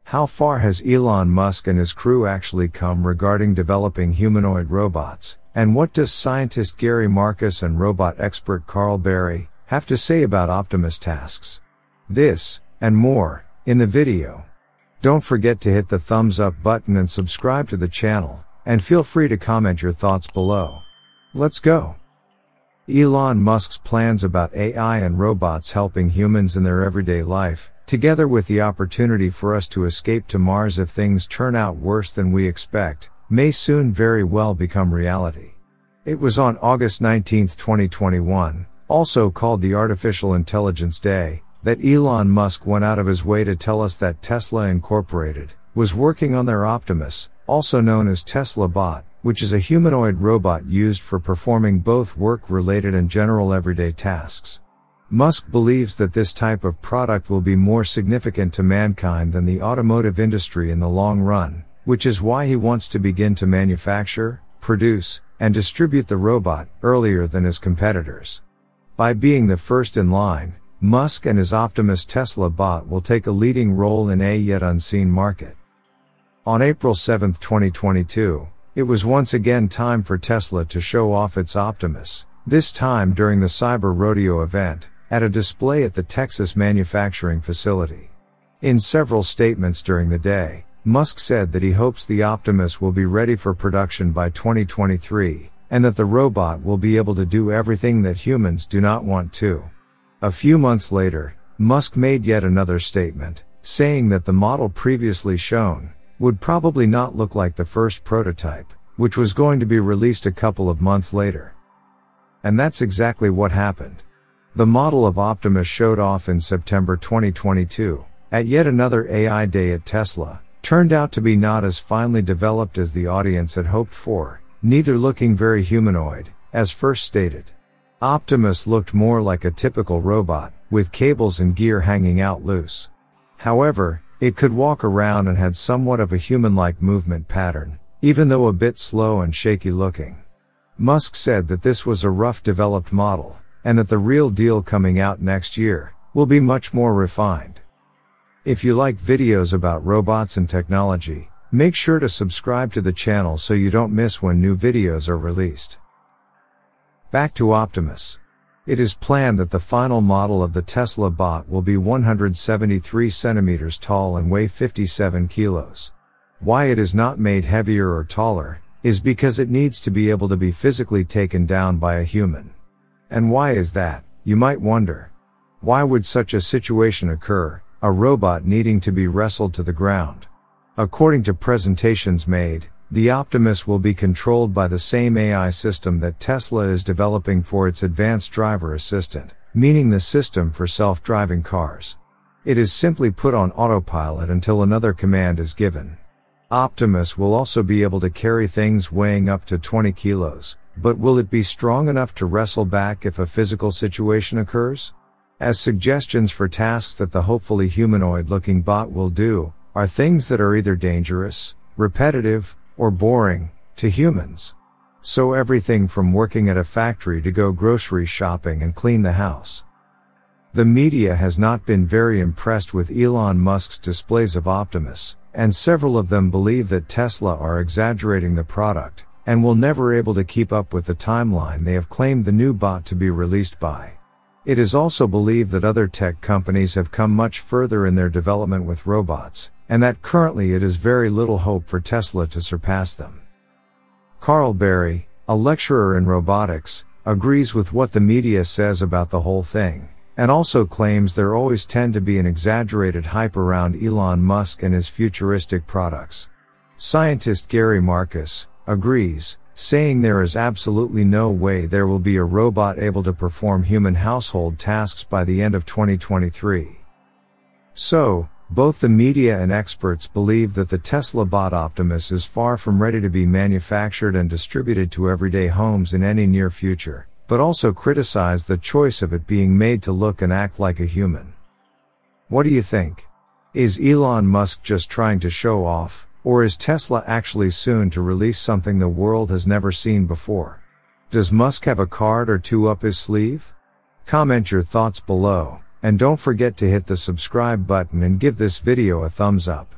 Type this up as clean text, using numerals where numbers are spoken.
How far has Elon Musk and his crew actually come regarding developing humanoid robots, and what does scientist Gary Marcus and robot expert Carl Berry have to say about Optimus tasks? This, and more, in the video. Don't forget to hit the thumbs up button and subscribe to the channel, and feel free to comment your thoughts below. Let's go! Elon Musk's plans about AI and robots helping humans in their everyday life, together with the opportunity for us to escape to Mars if things turn out worse than we expect, may soon very well become reality. It was on August 19, 2021, also called the Artificial Intelligence Day, that Elon Musk went out of his way to tell us that Tesla Incorporated was working on their Optimus, also known as Tesla Bot, which is a humanoid robot used for performing both work-related and general everyday tasks. Musk believes that this type of product will be more significant to mankind than the automotive industry in the long run, which is why he wants to begin to manufacture, produce, and distribute the robot earlier than his competitors. By being the first in line, Musk and his Optimus Tesla Bot will take a leading role in a yet unseen market. On April 7, 2022, it was once again time for Tesla to show off its Optimus, this time during the Cyber Rodeo event, at a display at the Texas manufacturing facility. In several statements during the day, Musk said that he hopes the Optimus will be ready for production by 2023, and that the robot will be able to do everything that humans do not want to. A few months later, Musk made yet another statement, saying that the model previously shown would probably not look like the first prototype, which was going to be released a couple of months later. And that's exactly what happened. The model of Optimus showed off in September 2022, at yet another AI day at Tesla, turned out to be not as finely developed as the audience had hoped for, neither looking very humanoid, as first stated. Optimus looked more like a typical robot, with cables and gear hanging out loose. However, it could walk around and had somewhat of a human-like movement pattern, even though a bit slow and shaky looking. Musk said that this was a rough developed model, and that the real deal coming out next year will be much more refined. If you like videos about robots and technology, make sure to subscribe to the channel so you don't miss when new videos are released. Back to Optimus. It is planned that the final model of the Tesla Bot will be 173 centimeters tall and weigh 57 kilos. Why it is not made heavier or taller is because it needs to be able to be physically taken down by a human. And why is that, you might wonder? Why would such a situation occur, a robot needing to be wrestled to the ground? According to presentations made, the Optimus will be controlled by the same AI system that Tesla is developing for its advanced driver assistant, meaning the system for self-driving cars. It is simply put on autopilot until another command is given. Optimus will also be able to carry things weighing up to 20 kilos, but will it be strong enough to wrestle back if a physical situation occurs? As suggestions for tasks that the hopefully humanoid-looking bot will do, are things that are either dangerous, repetitive, or boring, to humans. So everything from working at a factory to go grocery shopping and clean the house. The media has not been very impressed with Elon Musk's displays of Optimus, and several of them believe that Tesla are exaggerating the product, and will never able to keep up with the timeline they have claimed the new bot to be released by. It is also believed that other tech companies have come much further in their development with robots, and that currently it is very little hope for Tesla to surpass them. Carl Berry, a lecturer in robotics, agrees with what the media says about the whole thing, and also claims there always tend to be an exaggerated hype around Elon Musk and his futuristic products. Scientist Gary Marcus agrees, saying there is absolutely no way there will be a robot able to perform human household tasks by the end of 2023. So, both the media and experts believe that the Tesla Bot Optimus is far from ready to be manufactured and distributed to everyday homes in any near future, but also criticize the choice of it being made to look and act like a human. What do you think? Is Elon Musk just trying to show off, or is Tesla actually soon to release something the world has never seen before? Does Musk have a card or two up his sleeve? Comment your thoughts below, and don't forget to hit the subscribe button and give this video a thumbs up.